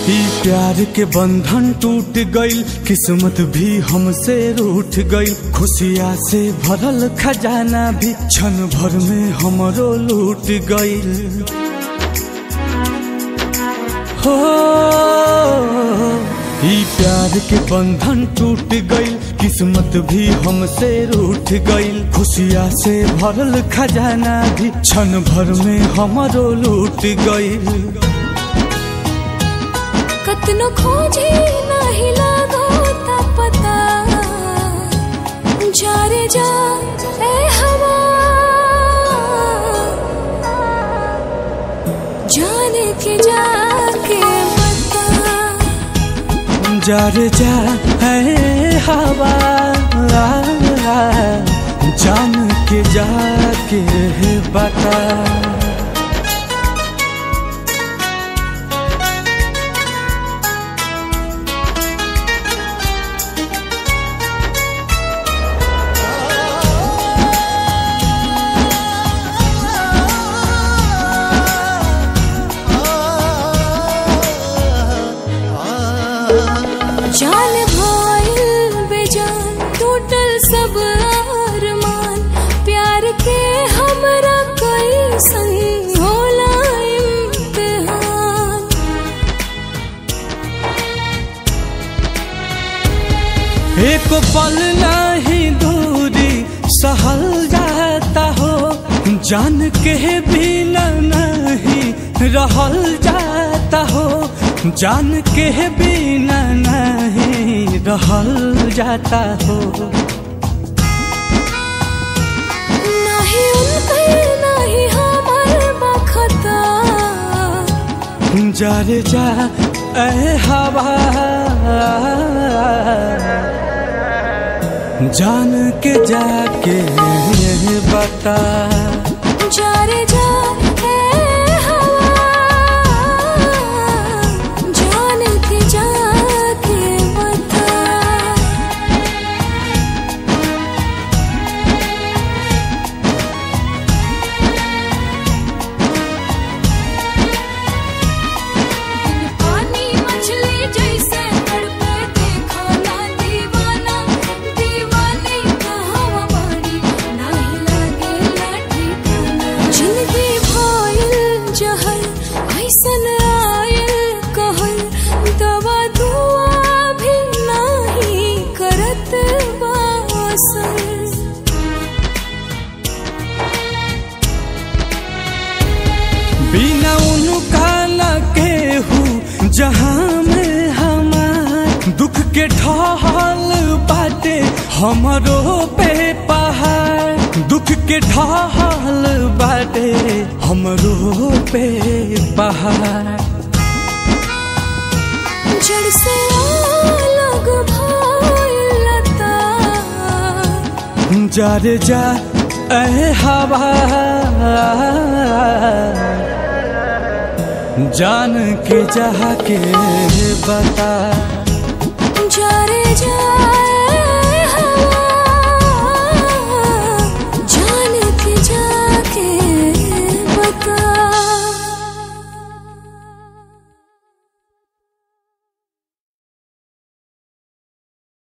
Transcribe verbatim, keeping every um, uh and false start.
ई प्यार के बंधन टूट गईल, किस्मत भी हमसे रूठ गईल। खुशियाँ से भरल खजाना भी क्षण भर में हमरो लूट गईल। हो ई प्यार के बंधन टूट गईल, किस्मत भी हमसे रूठ गईल। खुशियाँ से भरल खजाना भी क्षण भर में हमरो लूट गईल। कतनो खोजे नाही लागो ता पता, जा रे जा ए हवा, जाने के जाके बता। जा रे जा ए हवा, जान के जाके बता। जान भाईल बेजान टूटल सब अरमान, प्यार के हमरा कैसन होला इम्तिहान। एक पल नहीं दूरी सहल जाता हो, जान के बिना नहीं रहल जाता हो, जान के बिना नहीं रहल जाता हो। नहीं उनके नहीं हमार बखता, जा रे जा ए हवा, जान के जाके बता। जा रे जा ए हवा, जान के जाके बता। पानी मछली जैसे तड़पे देखो ना दीवाना, दीवानी कहवा बड़ी नहीं लागे लाठी खाना। जिंदगी भइल जहर ऐसन आयल कहल, दवा दुआ भी नहीं करत बा असर। बिना उनका न केहू जहाँ में हमार, दुख के ढाल बाटे हमरो पे पहाड़। दुख के ढाल बाटे हमरो पे पहाड़। जड़ से अलग भइल लता, जा रे जा ए हवा, जान के जाके बता।